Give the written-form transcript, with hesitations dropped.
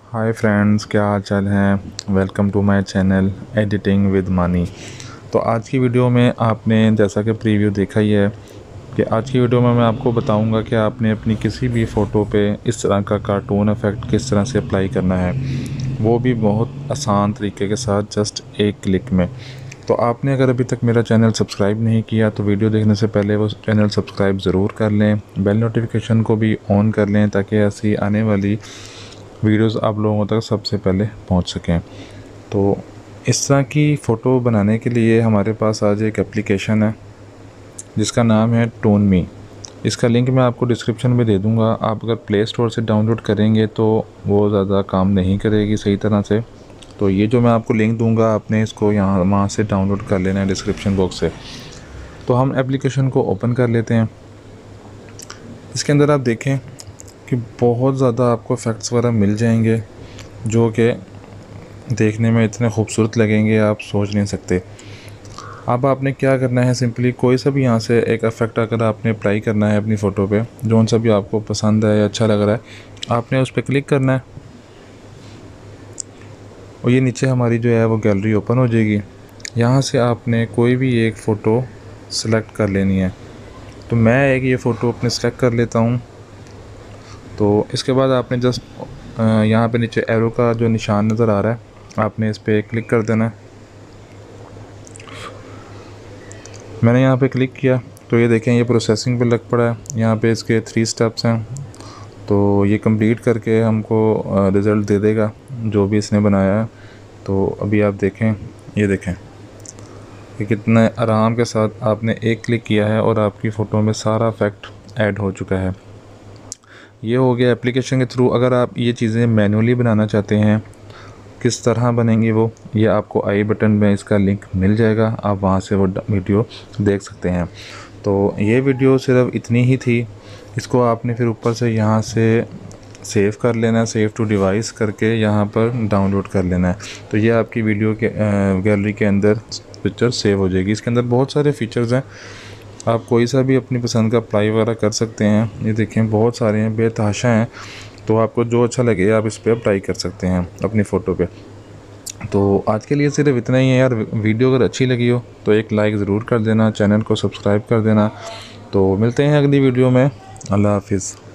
Hi friends, क्या हाल चाल है। Welcome to my channel editing with money. तो आज की वीडियो में आपने जैसा कि प्रीव्यू देखा ही है कि आज की वीडियो में मैं आपको बताऊंगा कि आपने अपनी किसी भी फ़ोटो पे इस तरह का कार्टून इफ़ेक्ट किस तरह से अप्लाई करना है, वो भी बहुत आसान तरीके के साथ, जस्ट एक क्लिक में। तो आपने अगर अभी तक मेरा चैनल सब्सक्राइब नहीं किया तो वीडियो देखने से पहले वो चैनल सब्सक्राइब ज़रूर कर लें, बेल नोटिफिकेशन को भी ऑन कर लें ताकि ऐसी आने वाली वीडियोस आप लोगों तक सबसे पहले पहुंच सकें। तो इस तरह की फ़ोटो बनाने के लिए हमारे पास आज एक एप्लीकेशन है जिसका नाम है टोन मी। इसका लिंक मैं आपको डिस्क्रिप्शन में दे दूंगा। आप अगर प्ले स्टोर से डाउनलोड करेंगे तो वो ज़्यादा काम नहीं करेगी सही तरह से। तो ये जो मैं आपको लिंक दूंगा, आपने इसको यहाँ वहाँ से डाउनलोड कर लेना है डिस्क्रिप्शन बॉक्स से। तो हम एप्लीकेशन को ओपन कर लेते हैं। इसके अंदर आप देखें कि बहुत ज़्यादा आपको इफ़ेक्ट्स वगैरह मिल जाएंगे जो कि देखने में इतने खूबसूरत लगेंगे आप सोच नहीं सकते। अब आपने क्या करना है, सिंपली कोई सा भी यहाँ से एक इफ़ेक्ट अगर आपने अप्लाई करना है अपनी फ़ोटो पे, जो सा भी आपको पसंद है या अच्छा लग रहा है, आपने उस पर क्लिक करना है और ये नीचे हमारी जो है वो गैलरी ओपन हो जाएगी। यहाँ से आपने कोई भी एक फ़ोटो सेलेक्ट कर लेनी है। तो मैं एक ये फ़ोटो अपने सेलेक्ट कर लेता हूँ। तो इसके बाद आपने जस्ट यहाँ पे नीचे एरो का जो निशान नज़र आ रहा है, आपने इस पर क्लिक कर देना है। मैंने यहाँ पे क्लिक किया तो ये देखें ये प्रोसेसिंग पे लग पड़ा है। यहाँ पे इसके 3 स्टेप्स हैं, तो ये कंप्लीट करके हमको रिज़ल्ट दे देगा जो भी इसने बनाया है। तो अभी आप देखें, ये देखें कि कितने आराम के साथ आपने एक क्लिक किया है और आपकी फ़ोटो में सारा इफ़ेक्ट ऐड हो चुका है। ये हो गया एप्लीकेशन के थ्रू। अगर आप ये चीज़ें मैनुअली बनाना चाहते हैं, किस तरह बनेंगी वो, ये आपको आई बटन में इसका लिंक मिल जाएगा, आप वहाँ से वो वीडियो देख सकते हैं। तो ये वीडियो सिर्फ इतनी ही थी। इसको आपने फिर ऊपर से यहाँ से सेव कर लेना है, सेव टू डिवाइस करके यहाँ पर डाउनलोड कर लेना है। तो ये आपकी वीडियो के गैलरी के अंदर पिक्चर सेव हो जाएगी। इसके अंदर बहुत सारे फीचर्स हैं, आप कोई सा भी अपनी पसंद का अप्लाई वगैरह कर सकते हैं। ये देखें बहुत सारे हैं, बेतहाशा हैं। तो आपको जो अच्छा लगे आप इस पर अप्लाई कर सकते हैं अपनी फ़ोटो पे। तो आज के लिए सिर्फ इतना ही है यार। वीडियो अगर अच्छी लगी हो तो एक लाइक ज़रूर कर देना, चैनल को सब्सक्राइब कर देना। तो मिलते हैं अगली वीडियो में। अल्लाह हाफिज़।